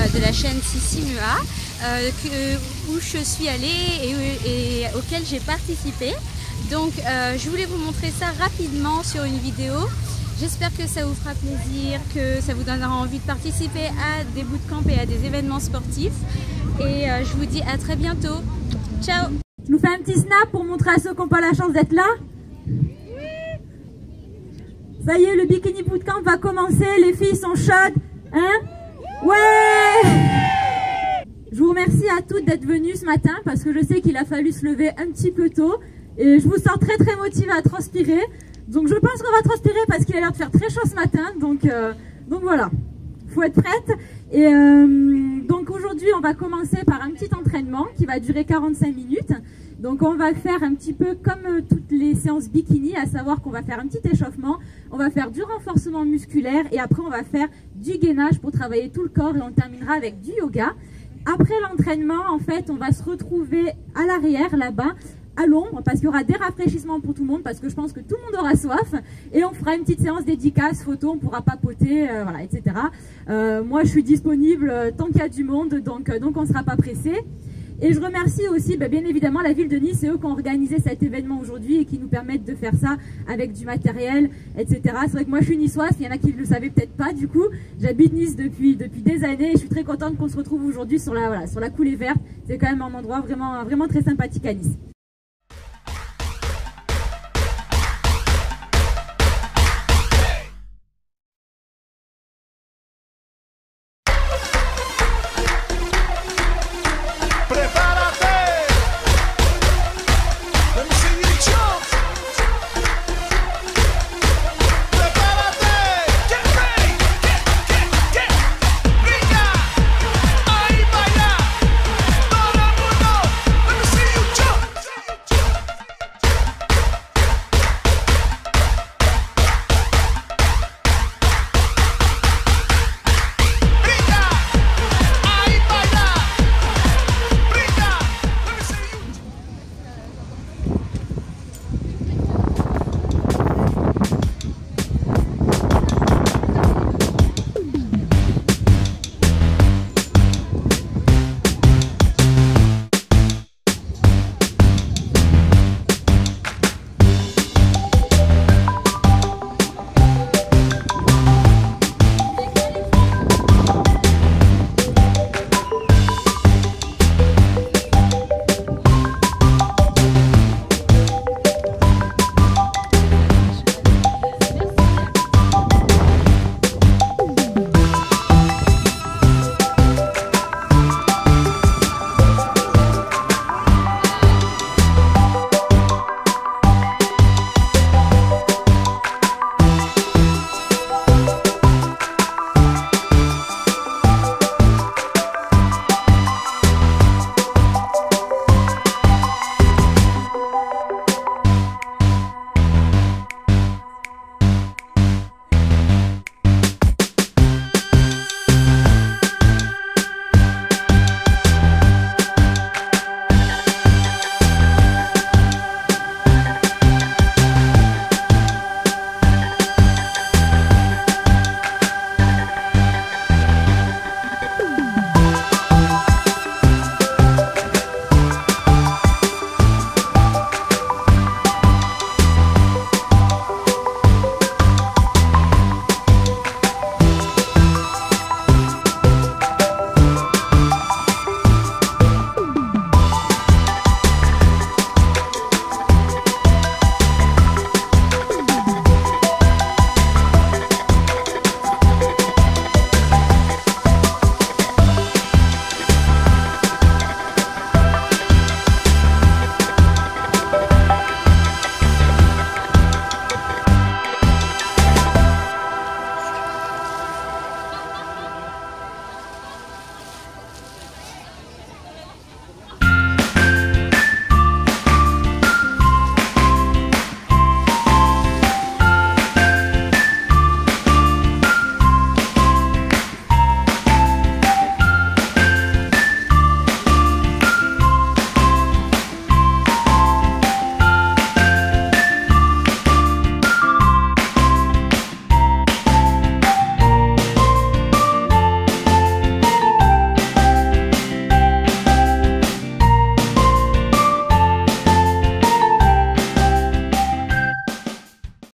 de la chaîne Sissimua où je suis allée et auquel j'ai participé. Donc je voulais vous montrer ça rapidement sur une vidéo. J'espère que ça vous fera plaisir, que ça vous donnera envie de participer à des bootcamps et à des événements sportifs. Et je vous dis à très bientôt. Ciao! Je nous fais un petit snap pour montrer à ceux qui n'ont pas la chance d'être là. Ça y est, le bikini bootcamp va commencer. Les filles sont chaudes. Hein? Ouais! Je vous remercie à toutes d'être venues ce matin parce que je sais qu'il a fallu se lever un petit peu tôt. Et je vous sens très motivée à transpirer. Donc je pense qu'on va transpirer parce qu'il a l'air de faire très chaud ce matin. Donc voilà, il faut être prête. Et donc aujourd'hui, on va commencer par un petit entraînement qui va durer 45 minutes. Donc on va faire un petit peu comme toutes les séances bikini, à savoir qu'on va faire un petit échauffement, on va faire du renforcement musculaire et après on va faire du gainage pour travailler tout le corps et on terminera avec du yoga. Après l'entraînement, en fait, on va se retrouver à l'arrière là-bas, à l'ombre, parce qu'il y aura des rafraîchissements pour tout le monde, parce que je pense que tout le monde aura soif, et on fera une petite séance dédicace, photo, on pourra papoter, voilà, etc. Moi, je suis disponible tant qu'il y a du monde, donc on ne sera pas pressé. Et je remercie aussi, bien évidemment, la ville de Nice, c'est eux qui ont organisé cet événement aujourd'hui et qui nous permettent de faire ça avec du matériel, etc. C'est vrai que moi, je suis niçoise, il y en a qui ne le savaient peut-être pas, du coup. J'habite Nice depuis des années et je suis très contente qu'on se retrouve aujourd'hui sur la coulée verte. C'est quand même un endroit vraiment très sympathique à Nice.